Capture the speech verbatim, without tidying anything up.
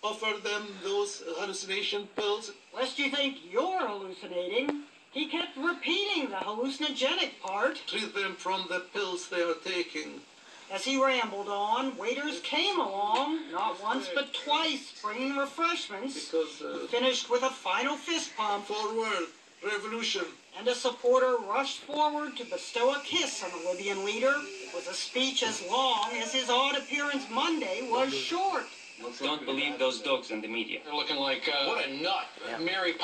offer them those hallucination pills. Lest you think you're hallucinating, he kept repeating the hallucinogenic part. Treat them from the pills they are taking. As he rambled on, waiters came along, not once but twice, bringing refreshments. Because, uh, finished with a final fist pump. Forward, revolution. And a supporter rushed forward to bestow a kiss on the Libyan leader, with a speech as long as his odd appearance Monday was short. Don't believe those dogs in the media. They're looking like, uh, what a nut. Yeah. Mary